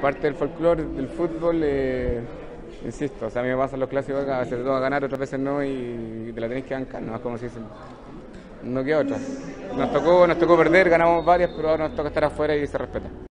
parte del folclore del fútbol, insisto, o sea, a mí me pasan los clásicos acá, a veces te toca ganar, otras veces no, y te la tenés que bancar, no es como si dicen, no queda otra. Nos tocó perder, ganamos varias, pero ahora nos toca estar afuera y se respeta.